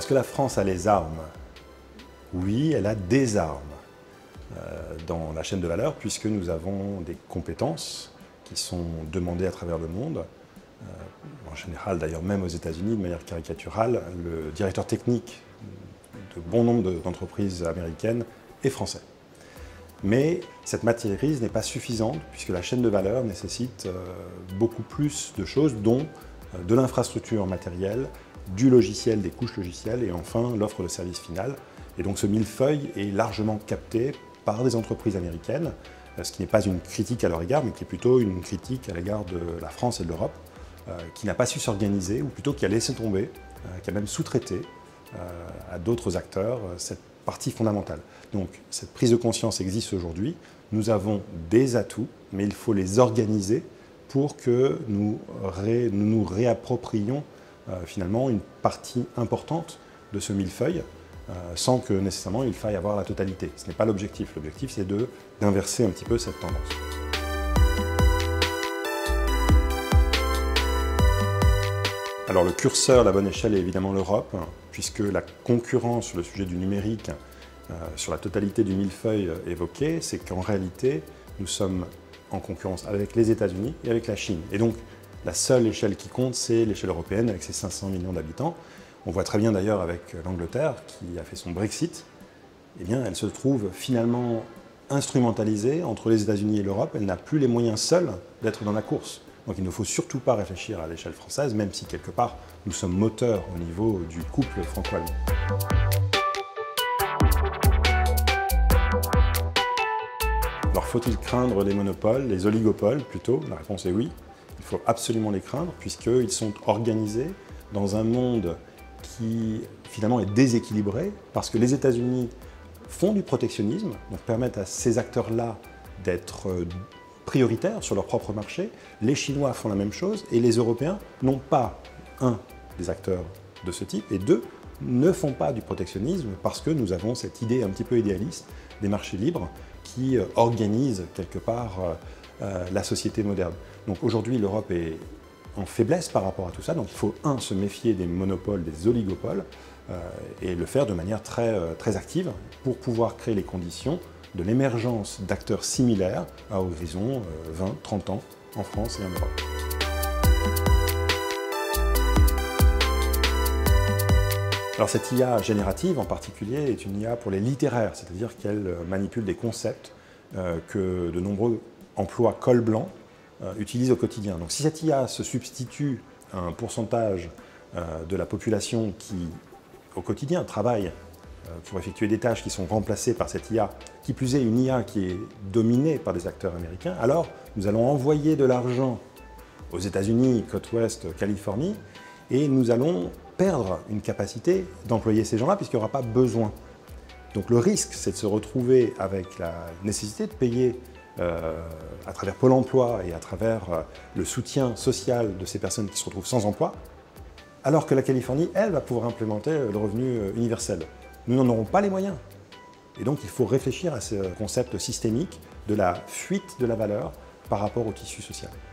est-ce que la France a les armes? Oui, elle a des armes dans la chaîne de valeur, puisque nous avons des compétences qui sont demandées à travers le monde. En général, d'ailleurs, même aux États-Unis, de manière caricaturale, le directeur technique de bon nombre d'entreprises américaines est français. Mais cette matière grise n'est pas suffisante, puisque la chaîne de valeur nécessite beaucoup plus de choses, dont de l'infrastructure matérielle, du logiciel, des couches logicielles et enfin l'offre de service final. Et donc ce millefeuille est largement capté par des entreprises américaines, ce qui n'est pas une critique à leur égard, mais qui est plutôt une critique à l'égard de la France et de l'Europe, qui n'a pas su s'organiser, ou plutôt qui a laissé tomber, qui a même sous-traité à d'autres acteurs cette partie fondamentale. Donc cette prise de conscience existe aujourd'hui, nous avons des atouts, mais il faut les organiser pour que nous nous réapproprions finalement une partie importante de ce millefeuille, sans que nécessairement il faille avoir la totalité. Ce n'est pas l'objectif. L'objectif, c'est d'inverser un petit peu cette tendance. Alors le curseur, la bonne échelle est évidemment l'Europe, puisque la concurrence sur le sujet du numérique, sur la totalité du millefeuille évoqué, c'est qu'en réalité, nous sommes en concurrence avec les États-Unis et avec la Chine. Et donc, la seule échelle qui compte, c'est l'échelle européenne avec ses 500 millions d'habitants. On voit très bien d'ailleurs avec l'Angleterre qui a fait son Brexit, eh bien, elle se trouve finalement instrumentalisée entre les États-Unis et l'Europe. Elle n'a plus les moyens seuls d'être dans la course. Donc il ne faut surtout pas réfléchir à l'échelle française, même si quelque part nous sommes moteurs au niveau du couple franco-allemand. Alors faut-il craindre les monopoles, les oligopoles plutôt? La réponse est oui. Il faut absolument les craindre puisqu'ils sont organisés dans un monde qui finalement est déséquilibré parce que les États-Unis font du protectionnisme, donc permettent à ces acteurs-là d'être prioritaires sur leur propre marché. Les Chinois font la même chose et les Européens n'ont pas, des acteurs de ce type et deux, ne font pas du protectionnisme parce que nous avons cette idée un petit peu idéaliste des marchés libres qui organisent quelque part la société moderne. Donc aujourd'hui, l'Europe est en faiblesse par rapport à tout ça, donc il faut, se méfier des monopoles, des oligopoles, et le faire de manière très active pour pouvoir créer les conditions de l'émergence d'acteurs similaires à horizon 20-30 ans en France et en Europe. Alors cette IA générative en particulier est une IA pour les littéraires, c'est-à-dire qu'elle manipule des concepts que de nombreux emplois col blanc utilisent au quotidien. Donc si cette IA se substitue à un pourcentage de la population qui, au quotidien, travaille pour effectuer des tâches qui sont remplacées par cette IA, qui plus est une IA qui est dominée par des acteurs américains, alors nous allons envoyer de l'argent aux États-Unis, côte ouest, Californie, et nous allons perdre une capacité d'employer ces gens-là puisqu'il n'y aura pas besoin. Donc le risque, c'est de se retrouver avec la nécessité de payer à travers Pôle emploi et à travers le soutien social de ces personnes qui se retrouvent sans emploi, alors que la Californie, elle, va pouvoir implémenter le revenu universel. Nous n'en aurons pas les moyens. Et donc il faut réfléchir à ce concept systémique de la fuite de la valeur par rapport au tissu social.